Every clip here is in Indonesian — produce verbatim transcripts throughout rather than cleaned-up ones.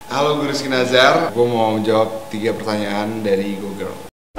Halo Guru Rizky Nazar, gue mau jawab tiga pertanyaan dari Google.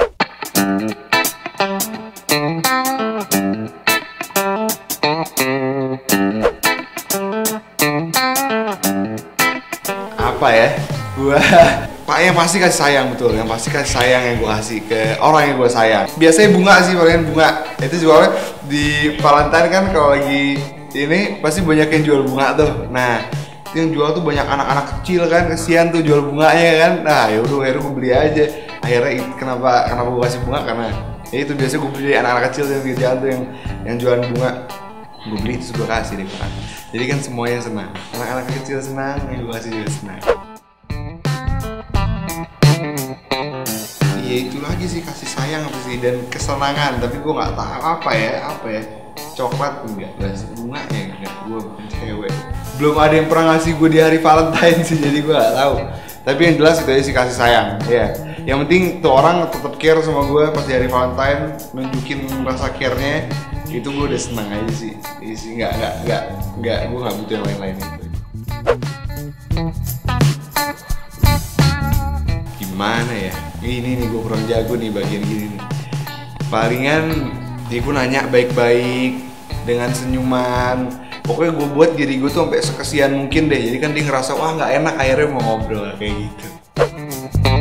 Apa ya? Gua Pak yang pasti kasih sayang, betul. Yang pasti kasih sayang yang gue kasih ke orang yang gue sayang. Biasanya bunga sih, palingan bunga. Itu juga di Valentine kan kalau lagi ini pasti banyak yang jual bunga tuh. Nah, yang jual tuh banyak anak-anak kecil kan, kesian tuh jual bunganya kan. Nah ya udah akhirnya gue beli aja. Akhirnya kenapa kenapa gue kasih bunga, karena ya itu biasa gue beli anak-anak kecil yang di jalan tuh yang yang jualan bunga, gue beli terus gue kasih deh kan. Jadi kan semuanya senang, anak-anak kecil senang, yang gue kasih juga senang. Ya itu lagi sih, kasih sayang apa sih, dan kesenangan. Tapi gue nggak tahu apa ya apa ya coklat enggak, bunga ya enggak, gue bukan cewek. Belum ada yang pernah ngasih gue di hari Valentine sih, jadi gue gak tahu. Tapi yang jelas itu aja sih, kasih sayang. Ya, yang penting tuh orang tetap care sama gue pas di hari Valentine, nunjukin rasa care-nya. Itu gue udah senang aja sih. Isi nggak nggak nggak nggak gue nggak butuh yang lain-lain itu. Gimana ya? Ini nih gue kurang jago nih bagian gini nih. Palingan dia gue nanya baik-baik dengan senyuman. Pokoknya gue buat diri gue tuh sampai sekesian mungkin deh. Jadi kan dia ngerasa wah nggak enak, akhirnya mau ngobrol kayak gitu.